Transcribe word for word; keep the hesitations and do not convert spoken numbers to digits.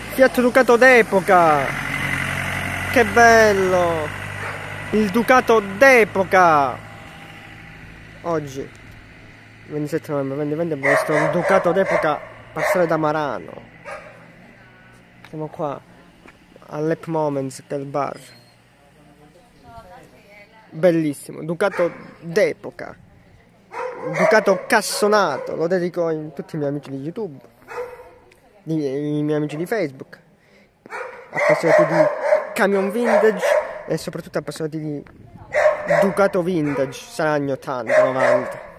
Fiat Ducato d'epoca! Che bello! Il Ducato d'epoca! Oggi, ventisette novembre duemilaventi, abbiamo visto il Ducato d'epoca passare da Marano. Siamo qua all'App Moments del bar. Bellissimo, Ducato d'epoca. Ducato cassonato, lo dedico a tutti i miei amici di YouTube, di, i miei amici di Facebook, appassionati di camion vintage e soprattutto appassionati di Ducato vintage, sarà anni ottanta novanta.